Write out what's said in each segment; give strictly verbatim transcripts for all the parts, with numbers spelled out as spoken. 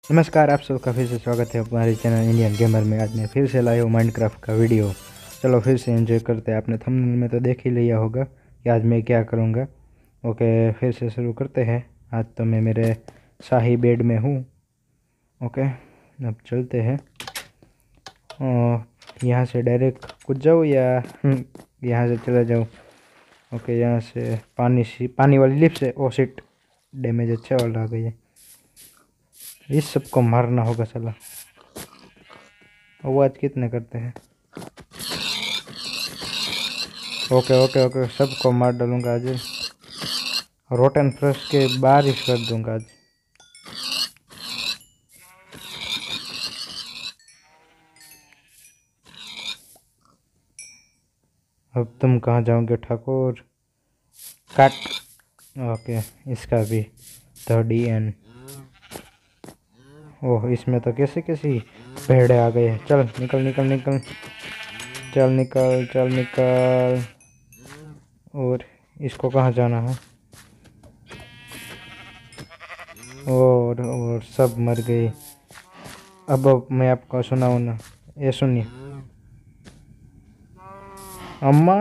नमस्कार, आप सबका फिर से स्वागत है हमारे चैनल इंडियन गेमर में। आज मैं फिर से लाया हूँ माइनक्राफ्ट का वीडियो। चलो फिर से एंजॉय करते हैं। आपने थंबनेल में तो देख ही लिया होगा कि आज मैं क्या करूँगा। ओके, फिर से शुरू करते हैं। आज तो मैं मेरे शाही बेड में हूँ। ओके, अब चलते हैं। यहाँ से डायरेक्ट कूद जाऊँ या यहाँ से चला जाऊँ। ओके, यहाँ से पानी सी पानी वाली लिफ्ट से। ओ शिट, डैमेज अच्छा वाला आ गई है। इस सबको मारना होगा साला। आवाज़ कितने करते हैं। ओके ओके ओके, सबको मार डालूंगा आज। रोटन फ्रश के बारिश कर दूंगा आज। अब तुम कहाँ जाओगे ठाकुर? काट। ओके, इसका भी थर्डी एन। ओह, इसमें तो कैसे कैसी भेड़े आ गए हैं। चल निकल निकल निकल, चल निकल चल निकल। और इसको कहाँ जाना है? और और सब मर गए। अब अब मैं आपको सुनाऊँ ना, ये सुनिए। अम्मा,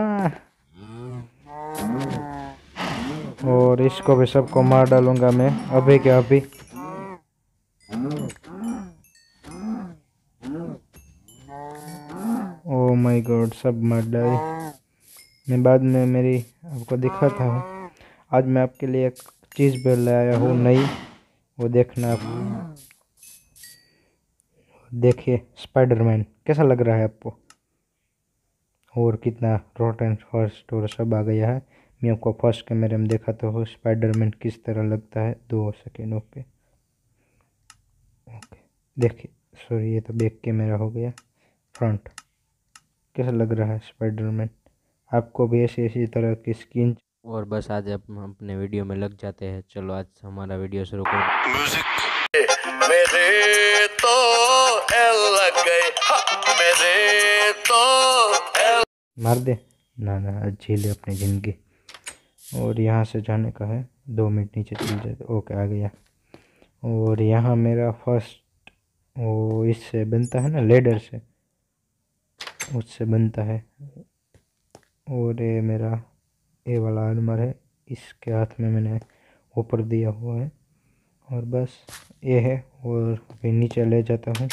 और इसको भी सबको मार डालूंगा मैं अभी के अभी। ओ माय गॉड, सब मार डाले। मैं बाद में मेरी आपको दिखाता हूँ। आज मैं आपके लिए एक चीज़ भी लाया हूँ नई, वो देखना आप। देखिए स्पाइडरमैन कैसा लग रहा है आपको। और कितना रोटन फर्स्ट और सब आ गया है। मैं आपको फर्स्ट कैमरे में दिखाता हूँ स्पाइडरमैन किस तरह लगता है। दो सेकेंड। ओके ओके, देखिए। सॉरी, ये तो बैक कैमरा हो गया। फ्रंट कैसा लग रहा है स्पाइडरमैन। आपको भी ऐसी ऐसी तरह की स्किन। और बस आज हम अपने वीडियो में लग जाते हैं। चलो आज हमारा वीडियो शुरू कर। मेरे तो एल लग गए, मेरे तो एल। मार दे ना ना, झेले अपनी ज़िंदगी। और यहाँ से जाने का है, दो मिनट नीचे चल जाए। ओके, आ गया। और यहाँ मेरा फर्स्ट वो इससे बनता है ना, लेडर से, उससे बनता है। और ये मेरा ये वाला आर्मर है, इसके हाथ में मैंने ऊपर दिया हुआ है। और बस ये है। और फिर नीचे ले जाता हूँ,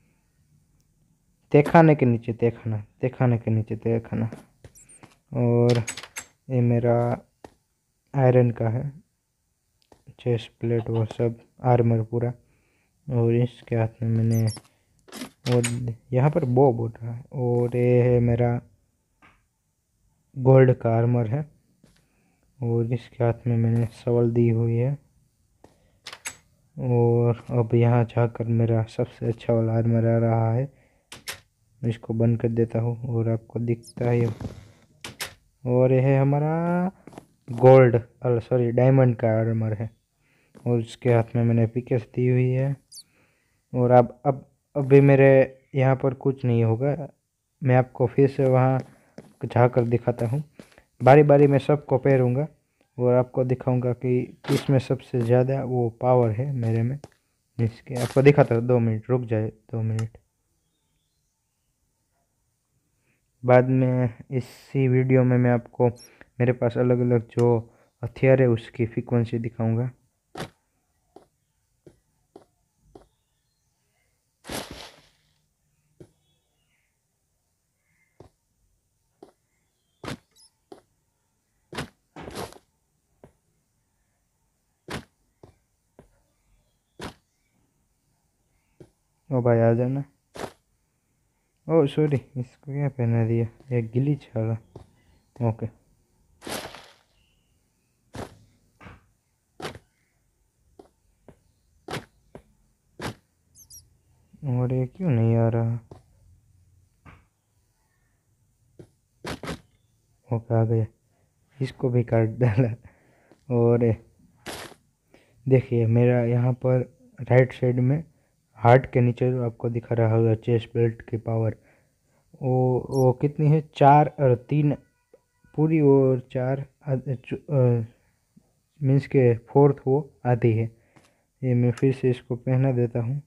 तहखाने के नीचे, तहखाना तहखाने के नीचे तहखाना। और ये मेरा आयरन का है, चेस्ट प्लेट वो सब, आर्मर पूरा। और इसके हाथ में मैंने, और यहाँ पर बो बोल रहा है। और ये है मेरा गोल्ड का आर्मर है। और इसके हाथ में मैंने सवल दी हुई है। और अब यहाँ जाकर मेरा सबसे अच्छा वाला आर्मर आ रहा है। इसको बंद कर देता हूँ और आपको दिखता है। और यह है हमारा गोल्ड, अल सॉरी डायमंड का आर्मर है। और इसके हाथ में मैंने पिकेस दी हुई है। और अब अब अभी मेरे यहाँ पर कुछ नहीं होगा। मैं आपको फिर से वहाँ जाकर दिखाता हूँ। बारी बारी में सबको पहनूँगा और आपको दिखाऊंगा कि किसमें सबसे ज़्यादा वो पावर है मेरे में। इसके आपको दिखाता हूँ। दो मिनट रुक जाए, दो मिनट। बाद में इसी वीडियो में मैं आपको मेरे पास अलग अलग जो हथियार है उसकी फ्रीक्वेंसी दिखाऊंगा। ओ भाई आ जाना। ओ सॉरी, इसको क्या पहना दिया, एक ग्लिच वाला। ओके, और ये क्यों नहीं आ रहा? ओके, आ गया। इसको भी काट डाला। और देखिए मेरा यहाँ पर राइट साइड में हार्ट के नीचे जो आपको दिखा रहा होगा चेस्ट बेल्ट की पावर, वो वो कितनी है? चार और तीन पूरी, और चार मीन्स के फोर्थ वो आधी है। ये मैं फिर से इसको पहना देता हूँ।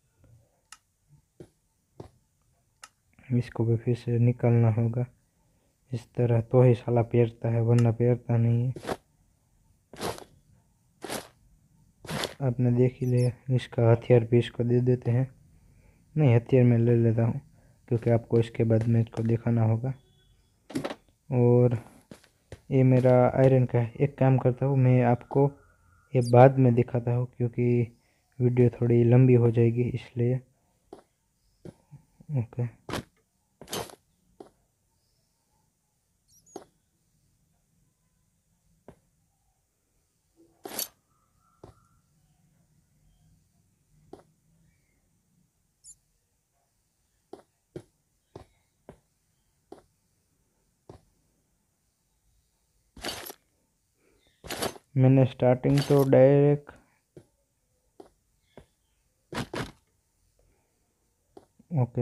इसको भी फिर से निकालना होगा इस तरह, तो ही साला पैरता है, वरना पैरता नहीं है। आपने देख ही लिया। इसका हथियार भी इसको दे देते हैं। नहीं, हथियार मैं ले लेता हूँ क्योंकि आपको इसके बाद में इसको दिखाना होगा। और ये मेरा आयरन का है। एक काम करता हूँ, मैं आपको ये बाद में दिखाता हूँ क्योंकि वीडियो थोड़ी लंबी हो जाएगी, इसलिए। ओके, मैंने स्टार्टिंग तो डायरेक्ट ओके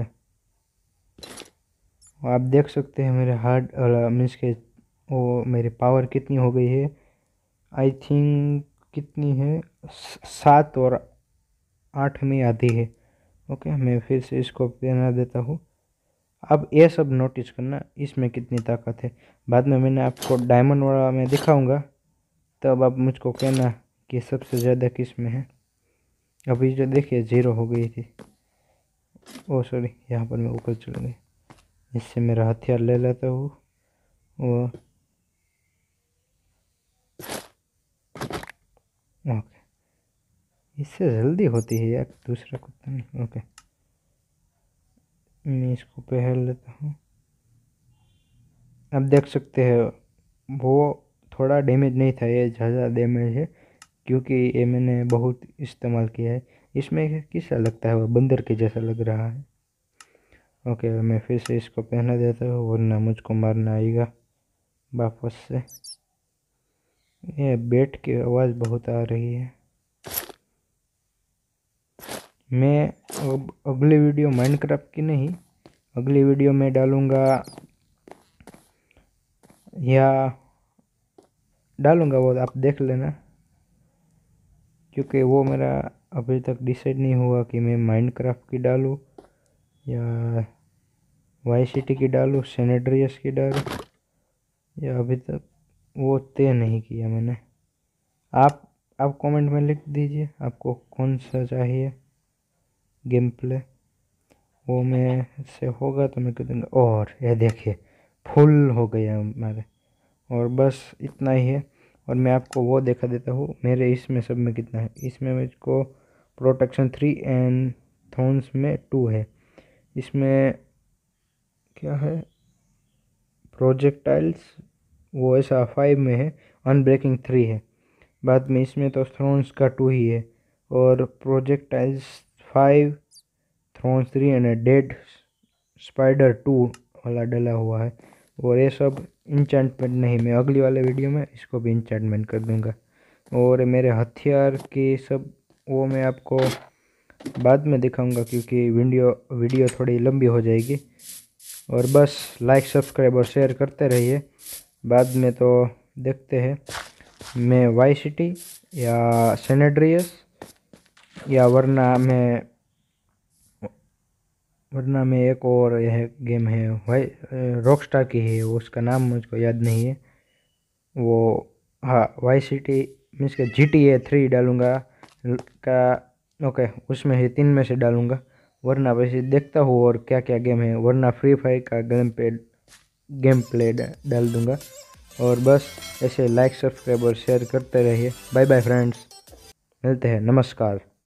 आप देख सकते हैं मेरे हार्ड मीन्स के वो मेरी पावर कितनी हो गई है। आई थिंक कितनी है, सात और आठ में आधी है। ओके, मैं फिर से इसको पहना देता हूँ। अब ये सब नोटिस करना इसमें कितनी ताकत है। बाद में मैंने आपको डायमंड वाला मैं दिखाऊंगा, तब आप मुझको कहना कि सबसे ज़्यादा किस में है। अभी जो देखिए ज़ीरो हो गई थी। ओ सॉरी, यहाँ पर मैं ऊपर चल गई। इससे मेरा हथियार ले लेता हूँ। वो ओके, इससे जल्दी होती है यार, दूसरा कुत्ता नहीं। ओके, मैं इसको पहन लेता हूँ। अब देख सकते हैं वो थोड़ा डैमेज नहीं था, ये ज़्यादा डैमेज है क्योंकि ये मैंने बहुत इस्तेमाल किया है। इसमें कैसा लगता है, वो बंदर के जैसा लग रहा है। ओके, मैं फिर से इसको पहना देता हूँ, वरना मुझको मारना आएगा वापस से। ये बैट की आवाज़ बहुत आ रही है। मैं अब अगली वीडियो माइनक्राफ्ट की नहीं, अगली वीडियो में डालूँगा या डालूँगा वो आप देख लेना, क्योंकि वो मेरा अभी तक डिसाइड नहीं हुआ कि मैं माइनक्राफ्ट की डालूँ या वाई सिटी की डालूँ, सैन एंड्रियास की डालूँ, या अभी तक वो तय नहीं किया मैंने। आप आप कमेंट में लिख दीजिए आपको कौन सा चाहिए गेम प्ले, वो मैं से होगा तो मैं कर दूँगा। और ये देखिए फुल हो गया हमारे, और बस इतना ही है। और मैं आपको वो दिखा देता हूँ मेरे इसमें सब में कितना है। इसमें मुझको प्रोटेक्शन थ्री एंड थॉर्न्स में टू है। इसमें क्या है, प्रोजेक्टाइल्स वो ऐसा फाइव में है, अनब्रेकिंग थ्री है। बाद में इसमें तो थ्रोन्स का टू ही है, और projectiles five, thorns three and dead spider two वाला डला हुआ है। और ये सब इंचेंटमेंट नहीं, मैं अगली वाले वीडियो में इसको भी इंचेंटमेंट कर दूंगा। और मेरे हथियार के सब वो मैं आपको बाद में दिखाऊंगा क्योंकि वीडियो वीडियो थोड़ी लंबी हो जाएगी। और बस लाइक सब्सक्राइब और शेयर करते रहिए। बाद में तो देखते हैं मैं वाई सिटी या सैन एंड्रियास, या वरना मैं वरना में एक और यह गेम है भाई रॉकस्टार की है, उसका नाम मुझको याद नहीं है वो। हाँ, वाई सिटी मीन्स के जी टी ए थ्री डालूँगा का। ओके, उसमें ही तीन में से डालूँगा, वरना वैसे देखता हूँ और क्या क्या गेम है, वरना फ्री फायर का गेम पे गेम प्ले डाल दूँगा। और बस ऐसे लाइक सब्सक्राइब और शेयर करते रहिए। बाय बाय फ्रेंड्स, मिलते हैं, नमस्कार।